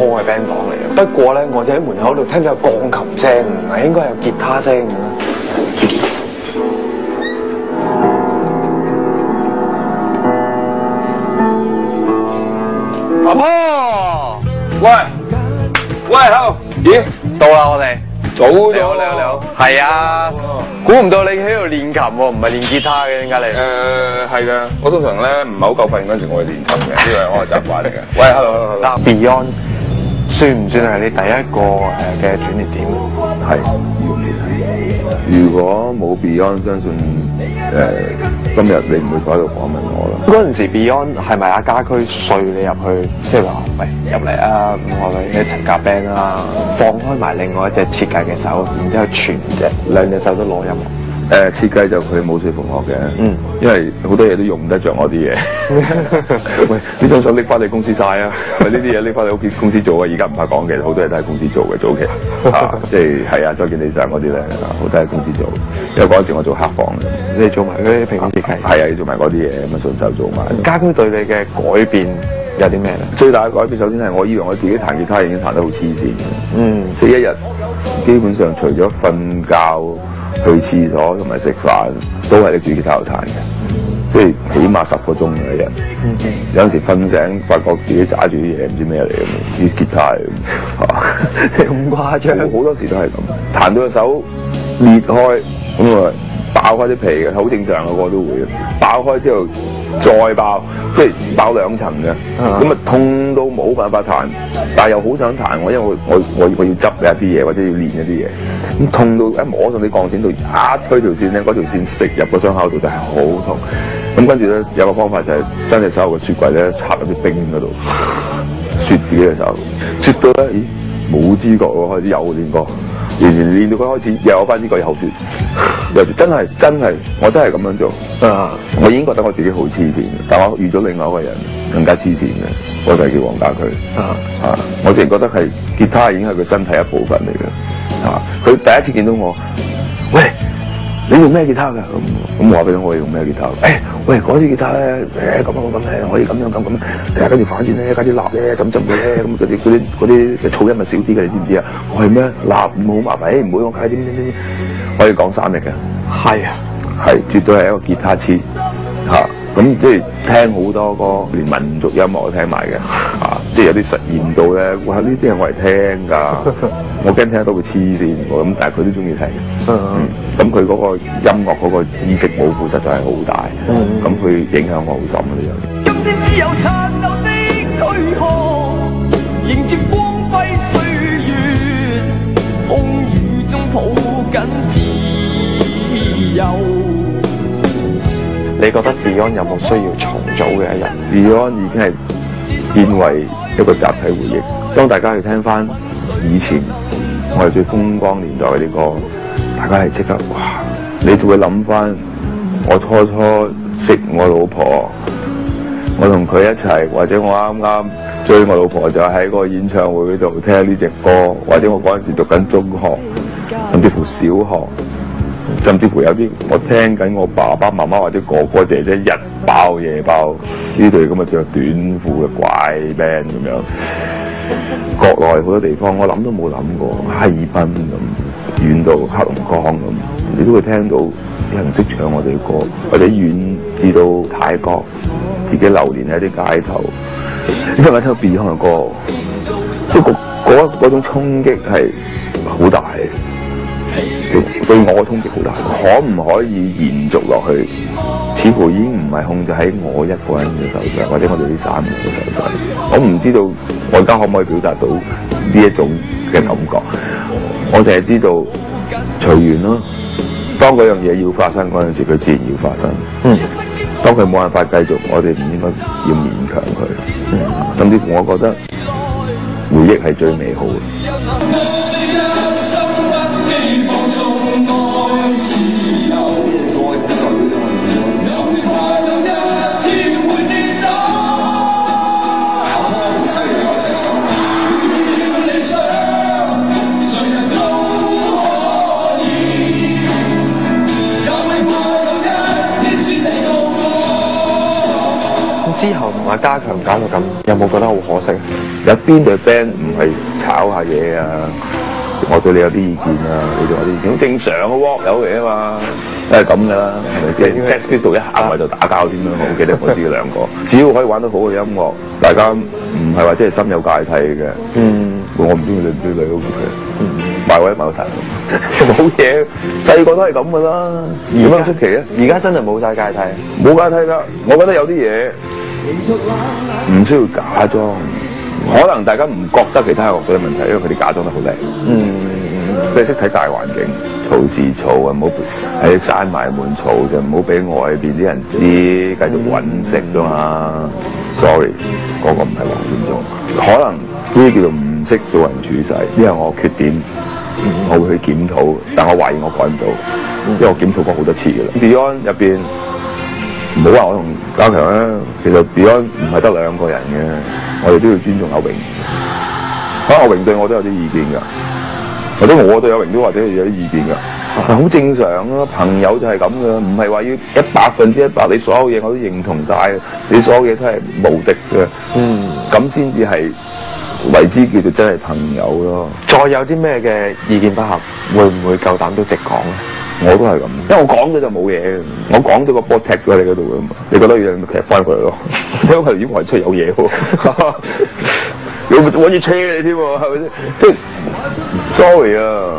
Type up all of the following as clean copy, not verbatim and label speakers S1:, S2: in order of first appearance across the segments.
S1: 嘅 band 房嚟嘅。不過咧，我就喺門口度聽到有鋼琴聲，唔係應該有吉他聲嘅。阿婆，喂，好，咦，到啦我哋。早咗，你好，係啊，估唔到你喺度練琴喎，唔係練吉他嘅，點解你？
S2: 係嘅，我通常咧唔係好夠瞓嗰陣時，我會練琴嘅，呢個係我嘅習慣嚟嘅。喂 ，hello，
S1: 嗱 ，Beyond 算唔算係你第一個嘅轉捩點？
S2: 係，完全係。如果冇 Beyond，相信今日你唔會坐喺度訪問我啦。
S1: 嗰陣時 Beyond 係咪阿家駒碎你入去，即係話喂入嚟啊，咁我哋一齊夾 band 啦，放開埋另外一隻設計嘅手，然之後兩隻手都攞音樂。
S2: 設計就佢冇說服我嘅，因為好多嘢都用唔得着我啲嘢。喂，呢張相拎翻你公司晒啊！喂，呢啲嘢拎翻你屋企公司做啊！而家唔怕講嘅，好多嘢都係公司做嘅早期，即係啊，再見理想嗰啲咧，好多係公司做。因為嗰陣時我做黑房嘅，
S1: 你做埋嗰啲平面設計，
S2: 係啊，要做埋嗰啲嘢，咁啊順手做埋。
S1: 家駒對你嘅改變有啲咩咧？
S2: 最大嘅改變，首先係我以為我自己彈吉他已經彈得好黐線嘅，即係一日基本上除咗瞓覺、去廁所同埋食飯，都係拎住吉他度彈嘅，即係起碼10個鐘嘅一日。有陣時瞓醒，發覺自己揸住啲嘢唔知咩嚟咁，啲吉他嚟咁，
S1: 咁誇張？
S2: 好多時都係咁，彈到個手裂開，咁啊爆開啲皮嘅，好正常嘅，個個都會嘅。爆開之後再爆，即係爆2層嘅，咁啊痛到冇辦法彈，但係又好想彈我，因為我要執一啲嘢或者要練一啲嘢，咁痛到一摸上啲鋼線度，一推條線咧，嗰條線食入個傷口度就係好痛。咁跟住咧有個方法就係伸隻手個雪櫃咧插入啲冰嗰度，雪自己隻手，雪到咧咦冇知覺喎，開始有練過。完全練到佢開始又有翻呢個有雪，有雪真係，我真係咁樣做。我已經覺得我自己好黐線，但我遇咗另外一個人更加黐線嘅，我就係叫黃家駒。我淨係覺得係吉他已經係佢身體一部分嚟嘅。佢第一次見到我，喂，你用咩吉他㗎？咁我話俾佢我用咩吉他？喂，嗰支吉他咧，咁咧可以咁樣，跟住反轉咧，加啲蠟咧，浸嘅咧，咁嗰啲噪音咪少啲嘅，你知唔知啊？我係咩？蠟好麻煩，唔會我加點，可以講3日嘅。係啊，係絕對係一個吉他痴嚇。咁即係聽好多歌，連民族音樂都聽埋嘅嚇。即係有啲實驗到咧，哇！呢啲係我嚟聽㗎，我驚聽得到佢黐線喎。咁但係佢都中意聽。咁佢嗰個音樂嗰個知識寶庫實在係好大。咁佢影響我好深呢樣嘢。今天只有殘留的軀殼，迎接光輝歲月，風雨中抱緊自由。你覺得 Beyond 有冇需要重組嘅一日 ？Beyond 已經係變為一個集體回憶。當大家去聽翻以前我哋最風光年代嗰啲歌，大家係即刻哇！你就會諗翻我初識我老婆，我同佢一齊，或者我啱啱追我老婆就喺個演唱會嗰度聽呢隻歌，或者我嗰陣時讀緊中學，甚至乎小學。甚至乎有啲我聽緊我爸爸媽媽或者哥哥姐姐日爆夜爆呢隊咁嘅着短褲嘅怪 band 咁樣，國內好多地方我諗都冇諗過，哈爾濱咁遠到黑龍江咁，你都會聽到有人識唱我哋嘅歌，或者遠至到泰國自己流連喺啲街頭，因為我聽到 Beyond 嘅歌，即係嗰種衝擊係好大。對我嘅衝擊好大，可唔可以延續落去？似乎已經唔係控制喺我一個人嘅手上，或者我哋呢3個嘅手上。我唔知道我而家可唔可以表達到呢一種嘅感覺。我淨係知道隨緣咯。當嗰樣嘢要發生嗰陣時，佢自然要發生。當佢冇辦法繼續，我哋唔應該要勉強佢。甚至乎我覺得回憶係最美好嘅。
S1: 之後同阿家強搞到咁，有冇覺得好可惜？
S2: 有邊隊 band 唔係炒下嘢啊？我對你有啲意見啊，你對我啲意見，好正常嘅 walk 友嚟啊嘛，都係咁噶啦，係咪先 ？Sex Pistols 一行埋就打交點樣？我好記得我知兩個，只要可以玩到好嘅音樂，大家唔係話真係心有芥蒂嘅。我唔中意你唔中意你 OK。買位買到題，冇嘢，細個都係咁噶啦，有乜出奇啊？
S1: 而家真係冇晒芥蒂，
S2: 冇芥蒂㗎。我覺得有啲嘢唔需要假裝。可能大家唔覺得其他樂隊嘅問題，因為佢哋假裝得好靚。佢哋識睇大環境，嘈是嘈啊，唔好喺閂埋門嘈就唔好俾外邊啲人知，繼續揾食㗎嘛。Sorry， 嗰個唔係黃貫中，可能呢啲叫做唔識做人處世，呢係我缺點，我會去檢討，但我懷疑我改唔到，因為我檢討過好多次㗎啦。Beyond 入邊唔好話我同家強啦，其實 Beyond 唔係得兩個人嘅。我哋都要尊重阿榮，阿榮對我都有啲意見㗎，或者我對阿榮都或者有啲意見㗎，但好正常啊，朋友就係咁㗎，唔係話要100%，你所有嘢我都認同晒，你所有嘢都係無敵嘅，咁先至係為之叫做真係朋友咯。
S1: 再有啲咩嘅意見不合，會唔會夠膽都直講咧？
S2: 我都係咁，因為我講咗就冇嘢，我講咗個波踢咗喺你嗰度㗎嘛，你覺得要踢翻佢咯？因為如果我出有嘢喎，你揾住車你添喎，係咪先？即係 sorry 啊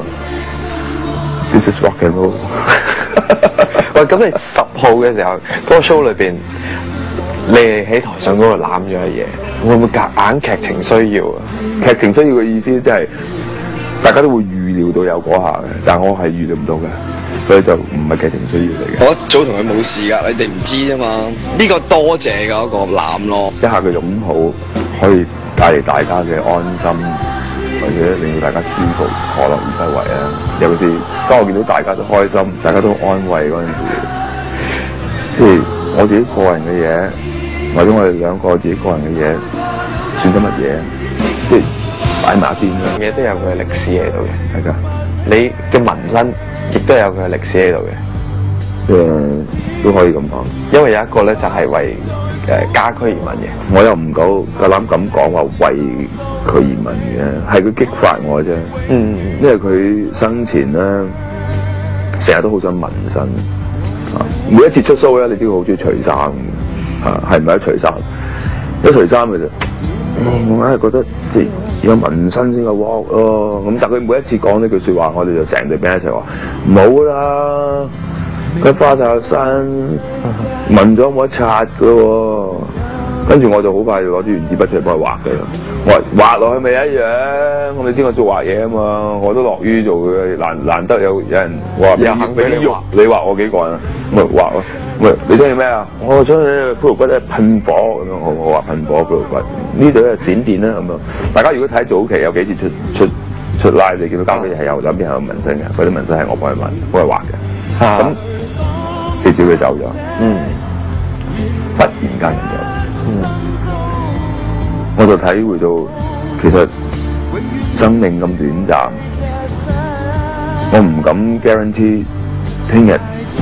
S2: ，this is rock and roll。
S1: 喂，咁你10號嘅時候，嗰個 show 裏邊，你係喺台上嗰度攬咗嘢，會唔會夾硬劇情需要啊？
S2: 劇情需要嘅意思即係大家都會預料到有嗰下嘅，但我係預料唔到嘅。所以就唔係劇情需要嚟嘅。
S3: 我一早同佢冇事㗎，你哋唔知啫嘛。呢個多謝㗎嗰個攬咯，
S2: 一下嘅擁抱可以帶嚟大家嘅安心，或者令到大家舒服，何樂而不為啊！尤其是當我見到大家都開心，大家都安慰嗰陣時，即係我自己個人嘅嘢，或者我哋兩個自己個人嘅嘢，算得乜嘢？即係擺埋一邊啦。
S1: 嘢都有佢嘅歷史喺度嘅，
S2: 係㗎。
S1: 你嘅紋身亦都有佢嘅歷史喺度嘅。
S2: 都可以咁講，
S1: 因為有一個咧就係為家駒而紋嘅。
S2: 我又唔夠膽咁講話為佢而紋嘅，係佢激發我啫。因為佢生前咧成日都好想紋身，每一次出 show 咧，你知佢好中意除衫嘅，係咪一除衫？一除衫嘅啫，我硬係覺得即係有紋身先夠 work 咯。咁但係佢每一次講呢句説話，我哋就成隊 band 一齊話唔好啦。佢花晒個身，紋咗冇得擦㗎喎，跟住我就好快就攞支原子筆出嚟幫佢畫嘅。我話畫落去咪一樣，你知我做畫嘢啊嘛，我都樂於做嘅。難得有人話又肯俾你畫，你畫我幾個人啊？咪畫咯。喂，你中意咩啊？我中意骷髏骨咧噴火咁樣，我話噴火骷髏骨。呢度咧閃電啦咁樣。大家如果睇早期有幾次出 live， 你見到家駒係有兩邊係有紋身嘅，嗰啲紋身係我幫佢紋，幫佢畫嘅。咁直接佢走咗，忽然間人走，我就體會到其實生命咁短暫，我唔敢 guarantee 聽日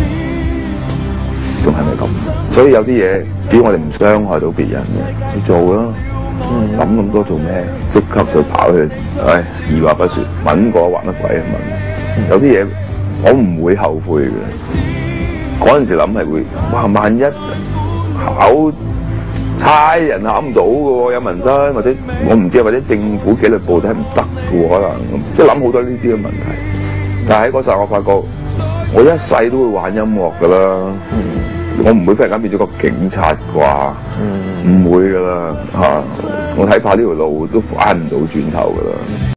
S2: 仲係咪咁，所以有啲嘢只要我哋唔傷害到別人嘅，去做咯，諗咁多做咩？即刻就跑去，二話不說，揾過畫乜鬼啊問，有啲嘢我唔會後悔嘅。嗰陣時諗係會，哇！萬一考差人考唔到嘅喎，有紋身或者我唔知，或者政府紀律部都係唔得嘅喎，可能即係諗好多呢啲嘅問題。但係喺嗰時候我發覺，我一世都會玩音樂㗎啦，我唔會忽然間變咗個警察啩，唔會㗎啦嚇！我睇怕呢條路都翻唔到轉頭㗎啦。